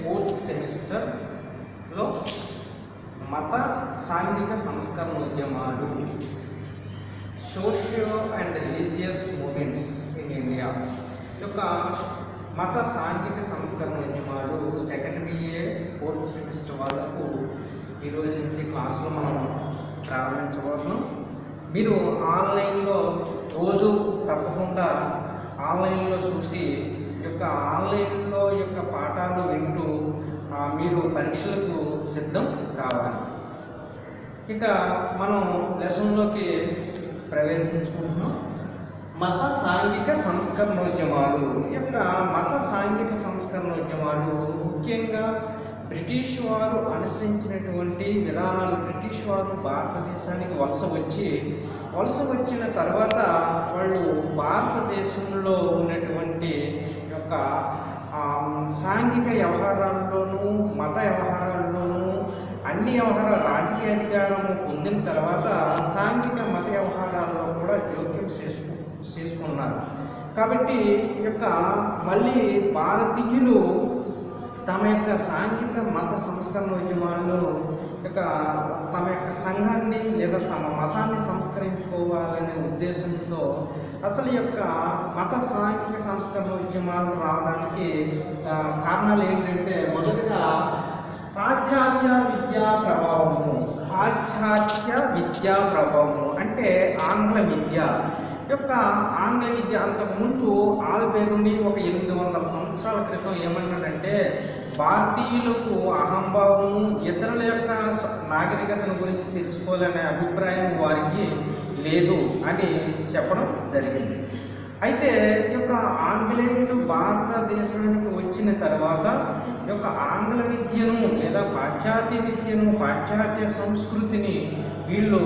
4th సెమిస్టర్లో మత సాంఘిక సంస్కరణోద్యమాలు, socio and religious movements in India యొక్క మత సాంఘిక సంస్కరణోద్యమాలు సెకండ్ BA 4th సెమిస్టర్ వాళ్ళకు ఈరోజు నుంచి క్లాసులో మనం ప్రారంభించబోతున్నాం. మీరు ఆన్లైన్లో రోజు తప్పకుండా ఆన్లైన్లో చూసి ఆన్లైన్లో పాఠాలు వింటూ మీరు పరీక్షలకు సిద్ధం కావాలి. ఇక మనం లెసన్లోకి ప్రవేశించుకుంటున్నాం. మత సాంఘిక సంస్కరణోద్యమాలు మత సాంఘిక సంస్కరణోద్యమాలు ముఖ్యంగా బ్రిటిష్ వారు అనుసరించినటువంటి విధానాలు. బ్రిటిష్ వారు భారతదేశానికి వలస వచ్చిన తర్వాత వాళ్ళు భారతదేశంలో ఉన్నటువంటి సాంఘిక వ్యవహారాల్లోనూ మత వ్యవహారాల్లోనూ అన్ని వ్యవహారాలు రాజకీయ అధికారము పొందిన తర్వాత సాంఘిక మత వ్యవహారాల్లో కూడా జోక్యం చేసుకున్నారు. కాబట్టి మళ్ళీ భారతీయులు తమ సాంఘిక మత సంస్కరణోద్యమాల్లో తమ సంఘాన్ని లేదా తమ మతాన్ని సంస్కరించుకోవాలనే ఉద్దేశంతో అసలు మత సాంఘిక సంస్కరణోద్యమాలు రావడానికి కారణాలు ఏంటంటే, మొదటిగా పాశ్చాత్య విద్యా ప్రభావము అంటే ఆంగ్ల విద్య. ఆంగ్ల విద్య అంతకుముందు ఆల్బెరూని 800 సంవత్సరాల క్రితం ఏమన్నాడంటే, భారతీయులకు అహంభావము, ఇతరుల నాగరికతను గురించి తెలుసుకోవాలనే అభిప్రాయం వారికి లేదు అని చెప్పడం జరిగింది. అయితే ఆంగ్లేయులు భారతదేశానికి వచ్చిన తర్వాత ఆంగ్ల విద్యను లేదా పాశ్చాత్య విద్యను, పాశ్చాత్య సంస్కృతిని వీళ్ళు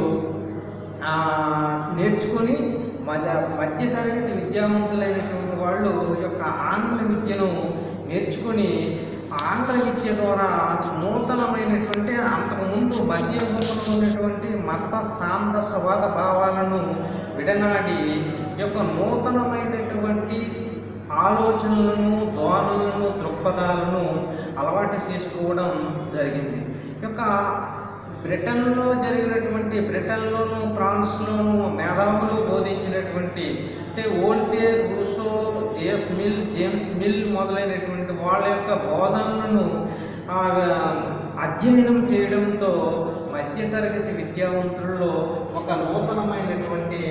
నేర్చుకొని మధ్యతరగతి విద్యావంతులైనటువంటి వాళ్ళు ఆంగ్ల విద్యను నేర్చుకొని ఆంగ్ల విద్య ద్వారా నూతనమైనటువంటి అంతకుముందు మధ్యయుగంలో ఉన్నటువంటి మత సాందస్యవాద భావాలను విడనాడి నూతనమైనటువంటి ఆలోచనలను, ధోరణులను, దృక్పథాలను అలవాటు చేసుకోవడం జరిగింది. బ్రిటన్లోను ఫ్రాన్స్లోను మేధావులు బోధించినటువంటి వోల్టేర్, రూసో, జేమ్స్ మిల్ మొదలైనటువంటి వాళ్ళ బోధనలను అధ్యయనం చేయడంతో మధ్యతరగతి విద్యావంతుల్లో నూతనమైనటువంటి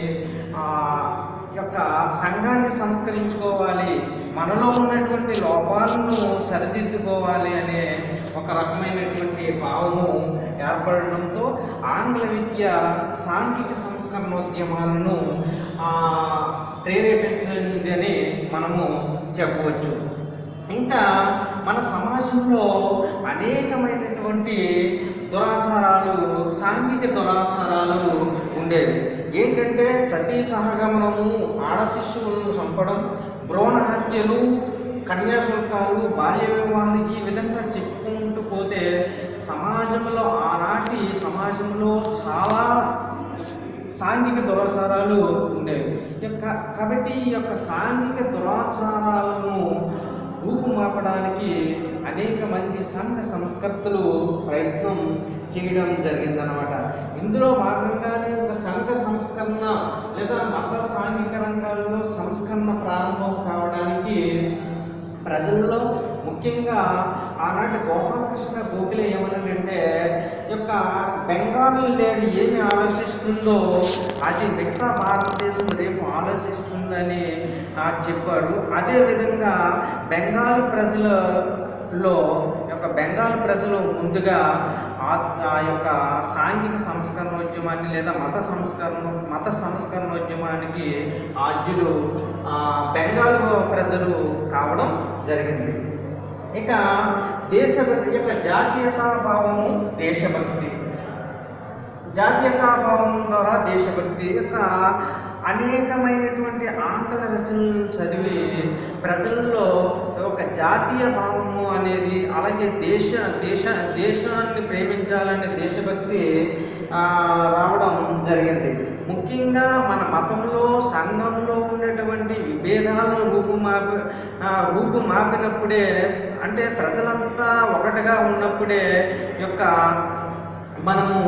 సంఘాన్ని సంస్కరించుకోవాలి, మనలో ఉన్నటువంటి లోపాలను సరిదిద్దుకోవాలి అనే రకమైనటువంటి భావము ఏర్పడడంతో ఆంగ్ల విద్య సాంఘిక సంస్కరణోద్యమాలను ప్రేరేపించిందని మనము చెప్పవచ్చు. ఇంకా మన సమాజంలో అనేకమైనటువంటి దురాచారాలు, సాంఘిక దురాచారాలు ఉండేవి. ఏంటంటే సతీ సహగమనము, ఆడ శిశువులను చంపడం, భ్రూణ హత్యలు, కన్యాశుల్కాలు, బాల్య వివాహాలు, ఈ విధంగా చెప్పుకుంటూ పోతే ఆనాటి సమాజంలో చాలా సాంఘిక దురాచారాలు ఉండేవి. కాబట్టి ఈ సాంఘిక దురాచారాలను రూపుమాపడానికి అనేక మంది సంఘ సంస్కర్తలు ప్రయత్నం చేయడం జరిగిందనమాట. ఇందులో భాగంగానే సంఘ సంస్కరణ లేదా మత సాంఘిక రంగాల్లో సంస్కరణ ప్రారంభం కావడానికి ప్రజల్లో ముఖ్యంగా ఆనాటి గోపాలకృష్ణ గోఖలే ఏమన్నాడంటే, బెంగాల్ నేడు ఏమి ఆలోచిస్తుందో అది మిగతా భారతదేశం రేపు ఆలోచిస్తుందని చెప్పాడు. అదేవిధంగా బెంగాల్ ప్రజలు ముందుగా సాంఘిక సంస్కరణోద్యమాన్ని లేదా మత సంస్కరణోద్యమానికి ఆద్యులు బెంగాల్ ప్రజలు కావడం జరిగింది. ఇక దేశభక్తి జాతీయతాభావము, జాతీయతాభావం ద్వారా దేశభక్తి అనేకమైనటువంటి ఆంగ్ల రచనలను చదివి ప్రజల్లో జాతీయ భావము అనేది, అలాగే దేశాన్ని ప్రేమించాలనే దేశభక్తి రావడం జరిగింది. ముఖ్యంగా మన మతంలో సంఘంలో ఉన్నటువంటి విభేదాలను రూపుమాపినప్పుడే, అంటే ప్రజలంతా ఒకటిగా ఉన్నప్పుడే మనము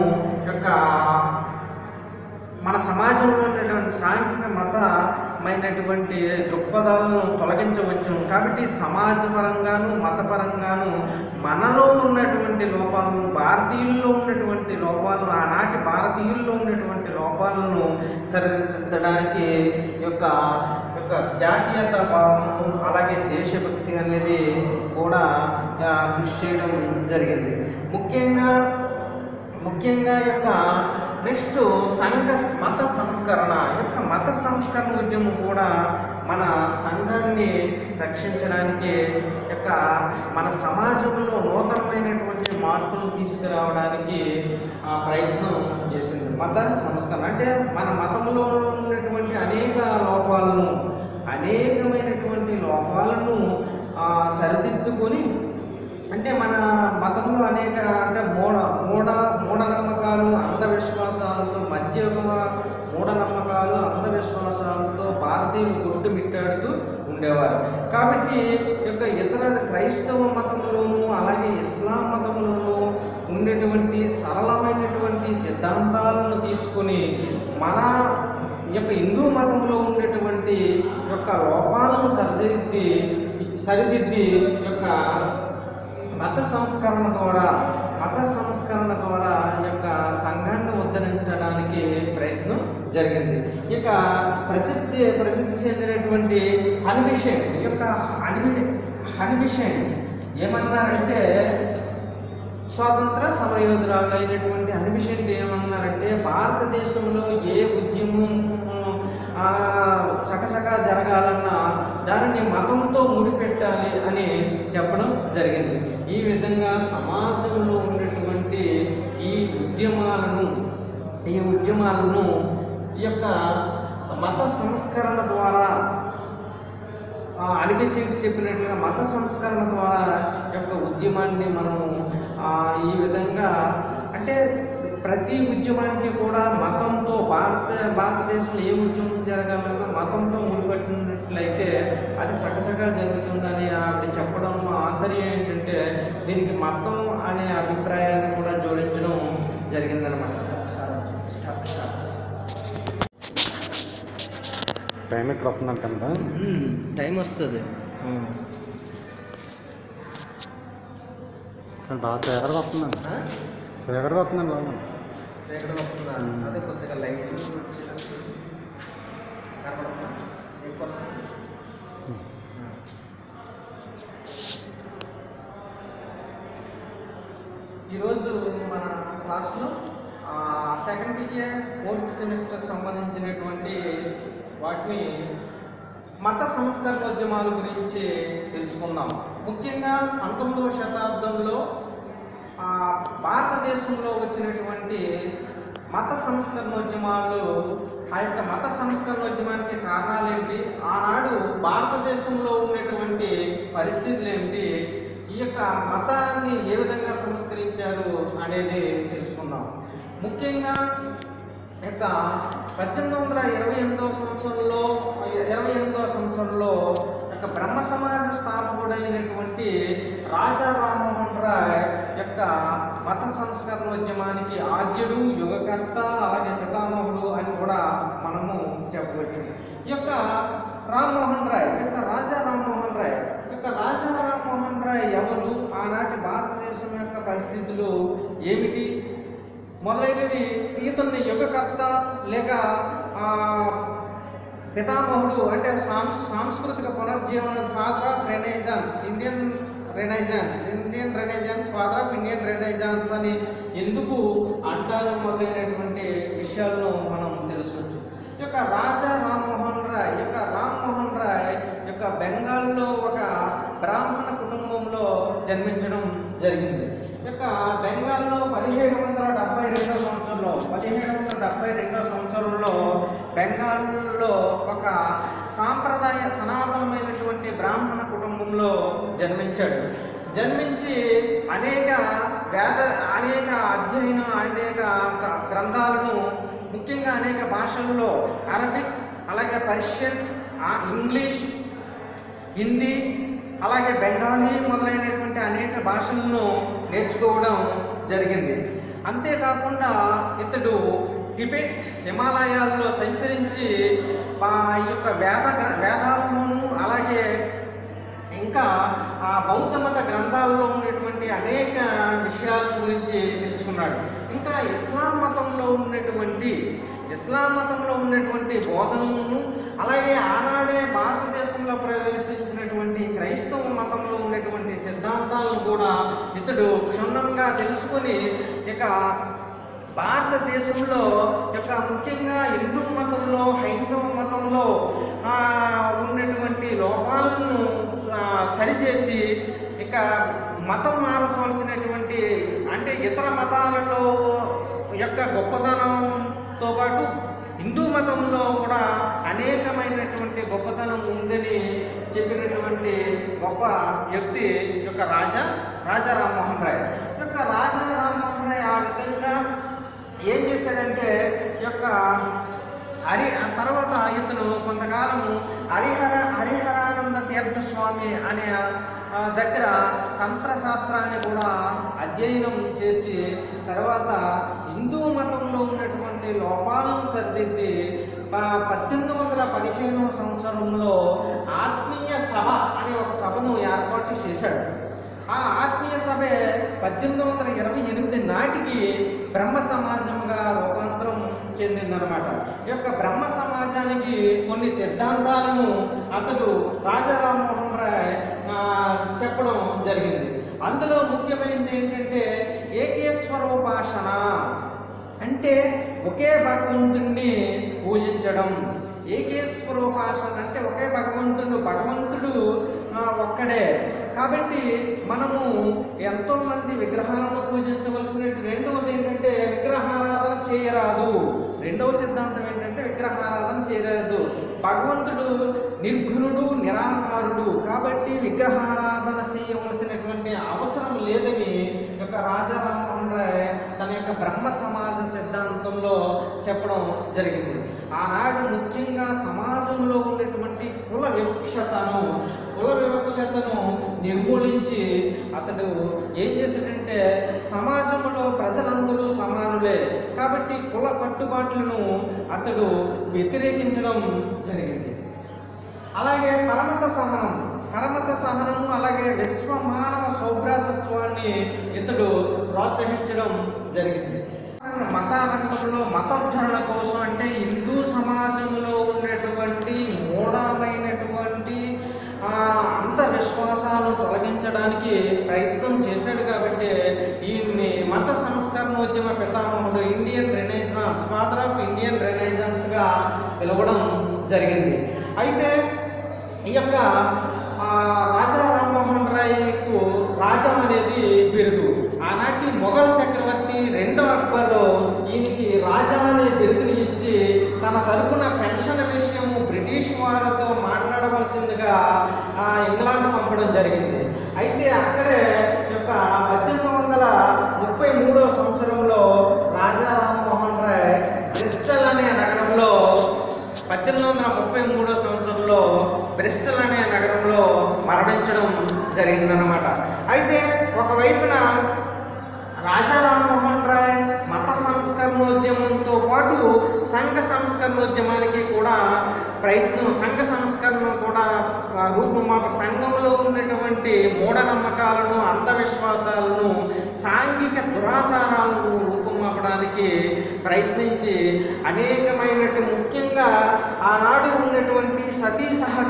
మన సమాజంలో ఉన్నటువంటి సాంఘిక మతమైనటువంటి దృక్పథాలను తొలగించవచ్చు. కాబట్టి సమాజపరంగాను మతపరంగాను మనలో ఉన్నటువంటి లోపాలను, భారతీయుల్లో ఉన్నటువంటి లోపాలను, ఆనాటి భారతీయుల్లో ఉన్నటువంటి లోపాలను సరిదిద్దడానికి యొక్క జాతీయత భావము అలాగే దేశభక్తి అనేది కూడా కృషి చేయడం జరిగింది. ముఖ్యంగా నెక్స్ట్ మత సంస్కరణ ఉద్యమం కూడా మన సంఘాన్ని రక్షించడానికి మన సమాజంలో నూతనమైనటువంటి మార్పులు తీసుకురావడానికి ప్రయత్నం చేసింది. మత సంస్కరణ అంటే మన మతంలో ఉన్నటువంటి అనేకమైనటువంటి లోపాలను సరిదిద్దుకొని, అంటే మన మతంలో అనేక మూఢనమ్మకాలు అంధవిశ్వాసాలతో మధ్యయుగ మూఢనమ్మకాలు అంధవిశ్వాసాలతో భారతీయులు కొట్టుమిట్టాడుతూ ఉండేవారు. కాబట్టి ఇతర క్రైస్తవ మతంలోనూ అలాగే ఇస్లాం మతంలోనూ ఉండేటువంటి సరళమైనటువంటి సిద్ధాంతాలను తీసుకొని మన హిందూ మతంలో ఉండేటువంటి లోపాలను సరిదిద్ది మత సంస్కరణ ద్వారా సంఘాన్ని ఉద్ధరించడానికి ప్రయత్నం జరిగింది. ప్రసిద్ధి చెందినటువంటి హనిబిషెంట్ ఏమన్నారంటే, స్వాతంత్ర సమరయోధురాలు అయినటువంటి హనిబిషెంట్ ఏమన్నారంటే, భారతదేశంలో ఏ ఉద్యమం చకచకా జరగాలన్నా దానిని మతంతో ముడిపెట్టాలి అని చెప్పడం జరిగింది. ఈ విధంగా సమాజంలో ఉన్నటువంటి ఈ ఉద్యమాలను మత సంస్కరణ ద్వారా, అనిపిసింది చెప్పినట్లుగా మత సంస్కరణ ద్వారా ఉద్యమాన్ని మనము ఈ విధంగా, అంటే ప్రతి ఉద్యమానికి కూడా మతంతో భారతదేశంలో ఏ ఉద్యమం జరగాలన్నా మతంతో ముడిపట్టినట్లయితే అది సకసగా జరుగుతుందని ఆవిడ చెప్పడంలో ఆంతర్యం ఏంటంటే, దీనికి మతం అనే అభిప్రాయాన్ని కూడా జోడించడం జరిగిందనమాట. టైం ఎక్కడ వస్తుందంట? టైం వస్తుంది. బాగా సేకరణ వస్తుందండి. సేకరణ వస్తుందండి బాగా. సేకరణ వస్తుందా? అదే కొద్దిగా లైట్ కనపడుతుందా? ఎక్కువ వస్తుంది. ఈరోజు మన క్లాస్లో సెకండ్ ఇయర్ 4th సెమిస్టర్ సంబంధించినటువంటి వాటిని మత సంస్కరణోద్యమాల గురించి తెలుసుకుందాం. ముఖ్యంగా 19వ శతాబ్దంలో భారతదేశంలో వచ్చినటువంటి మత సంస్కరణోద్యమాలు, మత సంస్కరణోద్యమానికి కారణాలు ఏంటి, ఆనాడు భారతదేశంలో ఉన్నటువంటి పరిస్థితులు ఏంటి, ఈ మతాన్ని ఏ విధంగా సంస్కరించారు అనేది తెలుసుకుందాం. ముఖ్యంగా 1828వ సంవత్సరంలో బ్రహ్మ సమాజ స్థాపకుడైనటువంటి రాజా రామ్మోహన్ రాయ్ మత సంస్కరణోద్యమానికి ఆద్యుడు, యుగకర్త, అలాగే పితామహుడు అని కూడా మనము చెప్పవచ్చు. రాజా రామ్మోహన్ రాయ్ ఎవరు, ఆనాటి భారతదేశం యొక్క పరిస్థితులు ఏమిటి మొదలైనవి ఈతన్ని యుగకర్త లేక పితామహుడు, అంటే సాంస్కృతిక పునర్జీవన father of renaissance, Indian renaissance father of Indian renaissance అని ఎందుకు అంటారు మొదలైనటువంటి విషయాలను మనం తెలుసుకోవచ్చు. రాజా రామ్మోహన్ రాయ్ బెంగాల్లో ఒక బ్రాహ్మణ కుటుంబంలో జన్మించడం జరిగింది. బెంగాల్లో 1772 సంవత్సరంలో బెంగాల్లో ఒక సాంప్రదాయ సనాతనమైనటువంటి బ్రాహ్మణ కుటుంబంలో జన్మించి అనేక గ్రంథాలను ముఖ్యంగా అనేక భాషల్లో అరబిక్, అలాగే పర్షియన్, ఇంగ్లీష్, హిందీ, అలాగే బెంగాలీ మొదలైనటువంటి అనేక భాషలను నేర్చుకోవడం జరిగింది. అంతేకాకుండా ఇతడు టిబెట్, హిమాలయాల్లో సంచరించి ఈ యొక్క వేదాలను అలాగే ఇంకా ఆ బౌద్ధ మత గ్రంథాల్లో ఉన్నటువంటి అనేక విషయాల గురించి తెలుసుకున్నాడు. ఇంకా ఇస్లాం మతంలో ఉన్నటువంటి బోధనలను అలాగే ఆనాడే భారతదేశంలో ప్రవేశించినటువంటి క్రైస్తవ మతంలో ఉన్నటువంటి సిద్ధాంతాలను కూడా ఇతడు క్షుణ్ణంగా తెలుసుకొని ఇక భారతదేశంలో యొక్క ముఖ్యంగా హిందూ మతంలో, హైందవ మతంలో ఉన్నటువంటి లోపాలను సరిచేసి ఇక మతం మారవలసినటువంటి అంటే ఇతర మతాలలో యొక్క గొప్పతనంతో పాటు హిందూ మతంలో కూడా అనేకమైనటువంటి గొప్పతనం ఉందని చెప్పినటువంటి గొప్ప వ్యక్తి యొక్క రాజా రామమోహన్ రాయ్. రాజా రామమోహన్ రాయ్ ఆ విధంగా ఏం చేశాడంటే తర్వాత ఇతను కొంతకాలము హరిహరానంద తీర్థ స్వామి అనే దగ్గర తంత్రశాస్త్రాన్ని కూడా అధ్యయనం చేసి తర్వాత హిందూ మతంలో ఉన్నటువంటి లోపాలను సరిదిద్ది 1815వ సంవత్సరంలో ఆత్మీయ సభ అనే ఒక సభను ఏర్పాటు చేశాడు. ఆ ఆత్మీయ సభే 1828 నాటికి బ్రహ్మ సమాజంగా రూపాంతరం చెందిందనమాట. ఈ యొక్క బ్రహ్మ సమాజానికి కొన్ని సిద్ధాంతాలను అతడు రాజా రామమోహన్ రాయ్ చెప్పడం జరిగింది. అందులో ముఖ్యమైనది ఏంటంటే ఏకేశ్వరోపాసన, అంటే ఒకే భగవంతుడిని పూజించడం. ఏకేశ్వరోపాసన అంటే ఒకే భగవంతుడు ఒక్కడే. కాబట్టి మనము ఎంతోమంది విగ్రహాలను పూజించవలసిన రెండవది ఏంటంటే విగ్రహారాధన చేయరాదు. రెండవ సిద్ధాంతం ఏంటంటే విగ్రహారాధన చేయరాదు. భగవంతుడు నిర్గుణుడు, నిరాకారుడు, కాబట్టి విగ్రహారాధన చేయవలసినటువంటి అవసరం లేదని యొక్క రాజా రామమోహన్ రాయ్ తన యొక్క బ్రహ్మ సమాజ సిద్ధాంతంలో చెప్పడం జరిగింది. ఆనాడు ముఖ్యంగా సమాజంలో ఉన్నటువంటి కుల వివక్షతను నిర్మూలించి అతడు ఏం చేశాడంటే సమాజంలో ప్రజలందరూ సమానులే కాబట్టి కుల కట్టుబాట్లను అతడు వ్యతిరేకించడం జరిగింది. అలాగే పరమత సహనము అలాగే విశ్వ మానవ సౌభ్రాతత్వాన్ని ఇతడు ప్రోత్సహించడం జరిగింది. మతారంగంలో మతోద్ధరణ కోసం అంటే హిందూ సమాజంలో ఉన్నటువంటి మూఢమైనటువంటి అంధవిశ్వాసాలు తొలగించడానికి ప్రయత్నం చేశాడు. కాబట్టి ఈయన్ని మత సంస్కరణోద్యమ పితామహుడు, Indian renaissance, father of Indian రెనైజాన్స్గా పిలవడం జరిగింది. అయితే ఈ యొక్క రాజా రామమోహన్ రాయ్కు రాజా అనేది బిరుదు. ఆనాటి మొఘల్ చక్రవర్తి రెండో అక్బర్ ఈయనకి రాజా అనే బిరుదుని ఇచ్చి తన తరపున పెన్షన్ విషయము బ్రిటిష్ వారితో మాట్లాడవలసిందిగా ఇంగ్లాండ్ పంపడం జరిగింది. అయితే అక్కడే యొక్క 1833వ సంవత్సరంలో రాజా రామమోహన్ రాయ్ బ్రిస్టల్ అనే నగరంలో 1833వ సంవత్సరంలో బ్రిస్టల్ అనే నగరంలో మరణించడం జరిగిందన్నమాట. అయితే ఒకవైపున రాజా రామమోహన్ రాయ్ మత సంస్కరణోద్యమంతో పాటు సంఘ సంస్కరణోద్యమానికి కూడా సంఘ సంస్కరణ కూడా సంఘంలో ఉన్నటువంటి మూఢనమ్మకాలను, అంధవిశ్వాసాలను, సాంఘిక దురాచారాలను రూపుమాపడానికి ప్రయత్నించి అనేకమైనటువంటి ముఖ్యంగా ఆనాడు ఉన్నటువంటి సతీ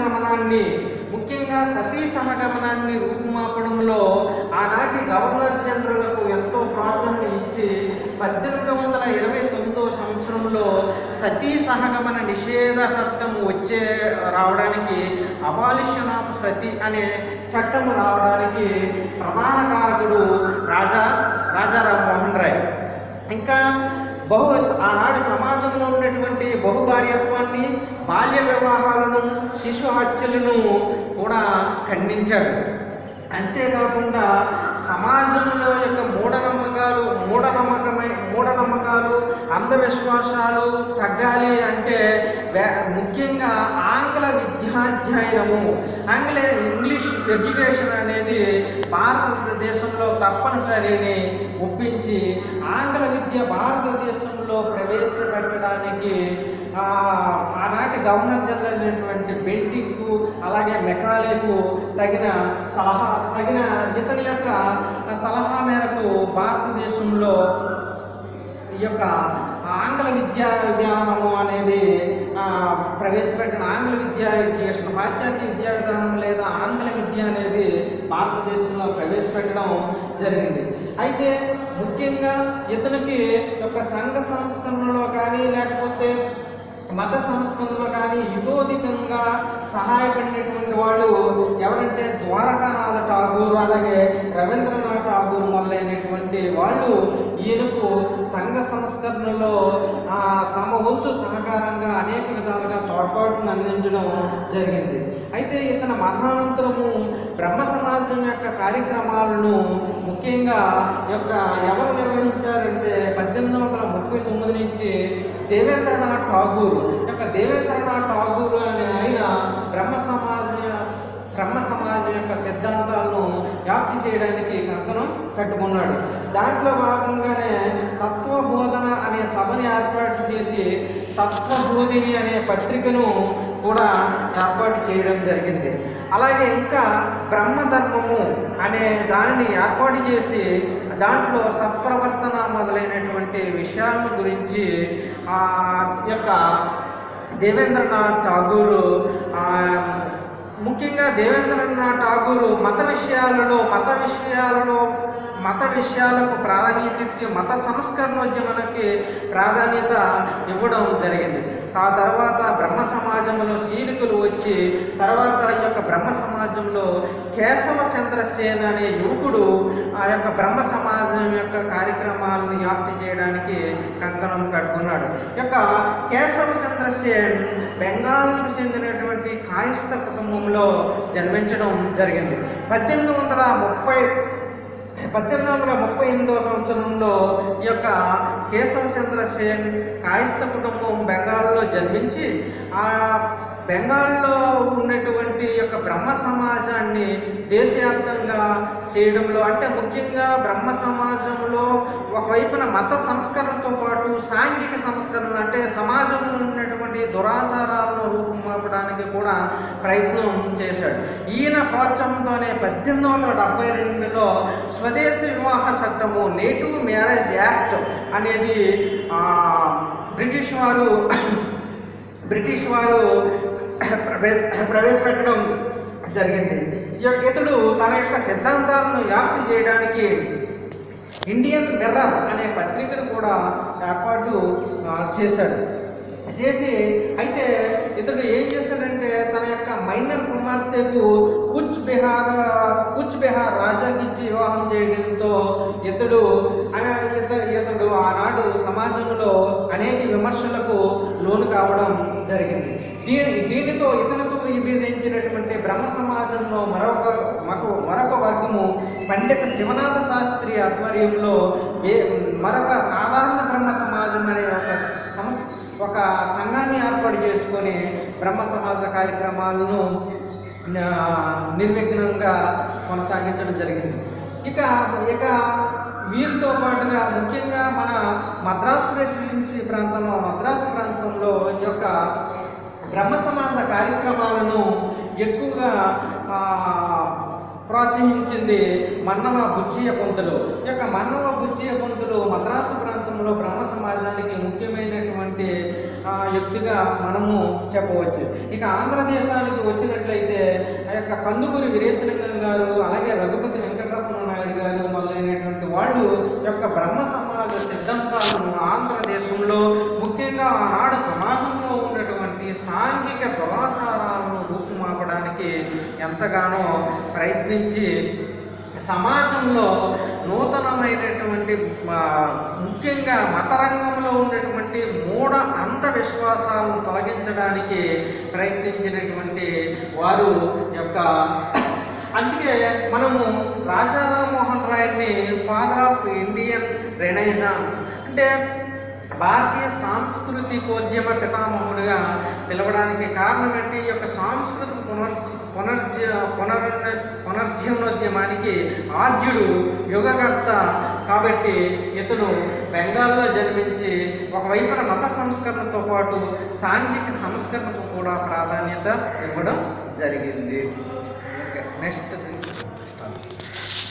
సహగమనాన్ని రూపుమాపడంలో ఆనాటి గవర్నర్ జనరల్కు ఎంతో ప్రోత్సాహం ఇచ్చి 1829వ సంవత్సరంలో సతీ సహగమన నిషేధ చట్టం రావడానికి అబాలిషన్ ఆఫ్ సతీ అనే చట్టము రావడానికి ప్రధాన కారకుడు రాజా రామమోహన్ రాయ్. ఇంకా ఆనాడు సమాజంలో ఉన్నటువంటి బహుభార్యత్వాన్ని, బాల్య వివాహాలను, శిశు హత్యలను కూడా ఖండించాడు. అంతేకాకుండా సమాజంలో యొక్క మూఢనమ్మకాలు, అంధ అంధవిశ్వాసాలు తగ్గాలి అంటే ముఖ్యంగా ఆంగ్ల విద్యాధ్యయనము, ఇంగ్లీష్ ఎడ్యుకేషన్ అనేది భారతదేశంలో తప్పనిసరిని ఒప్పించి ఆంగ్ల విద్య భారతదేశంలో ప్రవేశపెట్టడానికి ఆనాటి గవర్నర్ జనరల్ అయినటువంటి బెంటిక్కు అలాగే మెకాలేకు తగిన ఇతని యొక్క సలహా మేరకు భారతదేశంలో ఈ యొక్క ఆంగ్ల విధానము అనేది ప్రవేశపెట్టిన ఆంగ్ల విద్యా ఎడ్యుకేషన్, పాశ్చాత్య విద్యా విధానం లేదా ఆంగ్ల విద్య అనేది భారతదేశంలో ప్రవేశపెట్టడం జరిగింది. అయితే ముఖ్యంగా ఇతనికి యొక్క సంఘ సంస్కరణలో కానీ లేకపోతే మత సంస్కరణలో కానీ యుగోధికంగా సహాయపడినటువంటి వాళ్ళు ఎవరంటే ద్వారకానాథ ఠాగూర్ అలాగే రవీంద్రనాథ్ ఠాగూర్ మొదలైనటువంటి వాళ్ళు ఈయనకు సంఘ సంస్కరణలో తమ వంతు సహకారంగా అనేక విధాలుగా తోడ్పాటును అందించడం జరిగింది. అయితే ఇతని మరణానంతరము బ్రహ్మ సమాజం యొక్క కార్యక్రమాలను ముఖ్యంగా ఎవరు నిర్వహించారంటే 1839 నుంచి దేవేంద్రనాథ్ ఠాగూర్ అనే ఆయన బ్రహ్మ సమాజం యొక్క సిద్ధాంతాలను వ్యాప్తి చేయడానికి కంకణం కట్టుకున్నాడు. దాంట్లో భాగంగానే తత్వబోధన అనే సభని ఏర్పాటు చేసి తత్వబోధిని అనే పత్రికను కూడా ఏర్పాటు చేయడం జరిగింది. అలాగే ఇంకా బ్రహ్మధర్మము అనే దానిని ఏర్పాటు చేసి దాంట్లో సత్ప్రవర్తన మొదలైనటువంటి విషయాల గురించి యొక్క దేవేంద్రనాథ్ ఠాగూరు ముఖ్యంగా దేవేంద్రనాథ్ ఠాగూరు మత విషయాలకు ప్రాధాన్యత, మత సంస్కరణోద్యమానికి ప్రాధాన్యత ఇవ్వడం జరిగింది. ఆ తర్వాత బ్రహ్మ సమాజంలో శీలికులు వచ్చి తర్వాత ఈ యొక్క బ్రహ్మ సమాజంలో కేశవ చంద్రసేన్ అనే యువకుడు ఆ యొక్క బ్రహ్మ సమాజం యొక్క కార్యక్రమాలను వ్యాప్తి చేయడానికి కంకణం కట్టుకున్నాడు. యొక్క కేశవ చంద్రసేన్ బెంగాల్కు చెందినటువంటి కాయస్థ కుటుంబంలో జన్మించడం జరిగింది. 1838 సంవత్సరంలో ఈ యొక్క కేశవ చంద్రసేన్ కాయస్థ కుటుంబం బెంగాల్లో జన్మించి ఆ బెంగాల్లో ఉన్నటువంటి యొక్క బ్రహ్మ సమాజాన్ని దేశవ్యాప్తంగా చేయడంలో అంటే ముఖ్యంగా బ్రహ్మ సమాజంలో ఒకవైపున మత సంస్కరణతో పాటు సాంఘిక సంస్కరణ అంటే సమాజంలో ఉన్నటువంటి దురాచారాలను రూపుమాపడానికి కూడా ప్రయత్నం చేశాడు. ఈయన ప్రోత్సాహంతోనే 1872లో స్వదేశీ వివాహ చట్టము నేటివ్ మ్యారేజ్ యాక్ట్ అనేది బ్రిటిష్ వారు ప్రవేశపెట్టడం జరిగింది. ఇతడు తన యొక్క సిద్ధాంతాలను వ్యాప్తి చేయడానికి ఇండియన్ మిర్రర్ అనే పత్రికను కూడా ఏర్పాటు చేసి అయితే ఇతడు ఏం చేశాడంటే తన యొక్క మైనర్ కుమార్తెకు కుచ్ బిహార్ రాజాకి ఇచ్చి వివాహం చేయడంతో ఇతడు ఆనాడు సమాజంలో అనేక విమర్శలకు లోను కావడం జరిగింది. దీనితో ఇతరులకు విభేదించినటువంటి బ్రహ్మ సమాజంలో మరొక వర్గము పండిత శివనాథ శాస్త్రి ఆధ్వర్యంలో మరొక సాధారణ బ్రహ్మ సమాజం అనే ఒక సంఘాన్ని ఏర్పాటు చేసుకొని బ్రహ్మ సమాజ కార్యక్రమాలను నిర్విఘ్నంగా కొనసాగించడం జరిగింది. ఇక వీరితో పాటుగా ముఖ్యంగా మన మద్రాసు ప్రాంతంలో ఈ యొక్క బ్రహ్మ సమాజ కార్యక్రమాలను ఎక్కువగా ప్రోత్సహించింది మన్నవ బుచ్చయ్య పంతులు. ఈ యొక్క మన్నవ బుచ్చయ్య పంతులు మద్రాసు ప్రాంతంలో బ్రహ్మ సమాజానికి ముఖ్యమైనటువంటి వ్యక్తిగా మనము చెప్పవచ్చు. ఇక ఆంధ్రదేశానికి వచ్చినట్లయితే ఆ యొక్క కందుకూరి వీరేశలింగం గారు అలాగే రఘుపతి వెంకటరత్న నాయుడు గారు మొదలైనటువంటి వాళ్ళు యొక్క బ్రహ్మ సమాజ సిద్ధాంతాలను ఆంధ్రదేశంలో ముఖ్యంగా ఆనాడు సమాజంలో ఉన్నటువంటి సాంఘిక దురాచారాలను రూపుమాపడానికి ఎంతగానో ప్రయత్నించి సమాజంలో నూతనమైనటువంటి ముఖ్యంగా మతరంగంలో ఉన్నటువంటి మూఢ అంధవిశ్వాసాలను తొలగించడానికి ప్రయత్నించినటువంటి వారు యొక్క అందుకే మనము రాజా రామ్మోహన్ రాయ్ని ఫాదర్ ఆఫ్ ఇండియన్ రెనైజాన్స్ అంటే భారతీయ సాంస్కృతికోద్యమ పితామహుడిగా పిలవడానికి కారణం ఏంటి? ఈ యొక్క సాంస్కృతిక పునర్జీవనోద్యమానికి ఆద్యుడు యుగకర్త కాబట్టి ఇతను బెంగాల్లో జన్మించి ఒకవైపున మత సంస్కరణతో పాటు సాంఘిక సంస్కరణకు కూడా ప్రాధాన్యత ఇవ్వడం జరిగింది. Okay, next